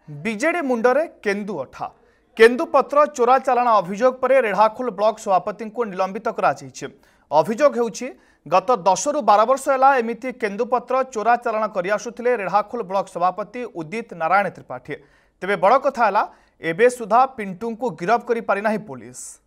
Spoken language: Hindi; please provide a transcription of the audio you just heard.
विजेडी मुंडरे केन्दु अठा केन्दुपत्र चोरा चालाण अभियोग पर रेढ़ाखोल ब्लॉक सभापति को निलंबित कर अभियोग होउछि गत 10 रु 12 वर्ष है एमिति केन्दुपत्र चोरा चालाण कर रेढ़ाखोल ब्लॉक सभापति उदित नारायण त्रिपाठी तेबे बड़ कथा एबे सुधा पिंटू को गिरफ कर पारिना पुलिस।